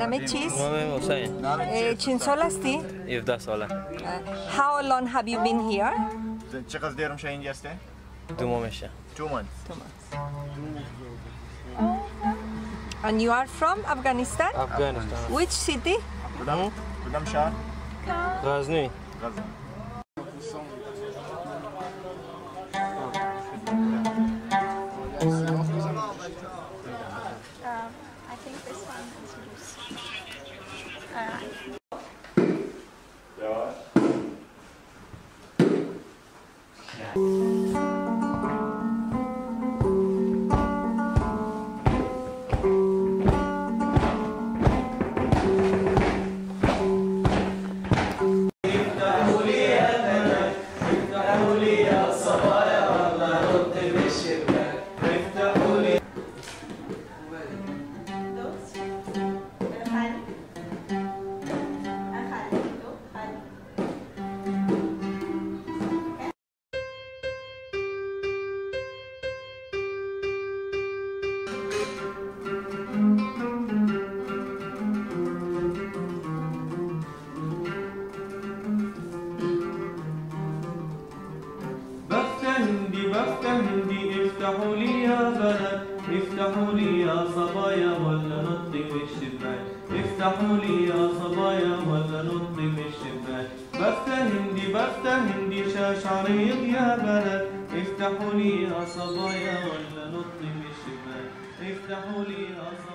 نامه چیست؟ نام حسین. چند سال هستی؟ 17 ساله. How long have you been here? چقدر دیرم شاید اینجا هستی؟ 2 ماه میشه. 2 months. 2 months. And you are from Afghanistan? Afghanistan. Which city? کدام شهر؟ غزنی. غزنی. I think this one is loose. افتحوا لي يا بنات افتحوا لي يا صبايا ولا نطي من الشباك افتحوا لي يا صبايا ولا نطي من الشباك بفتة هندي شاش عريض يا بنات افتحوا لي يا صبايا ولا نطي من الشباك افتحوا لي يا صبايا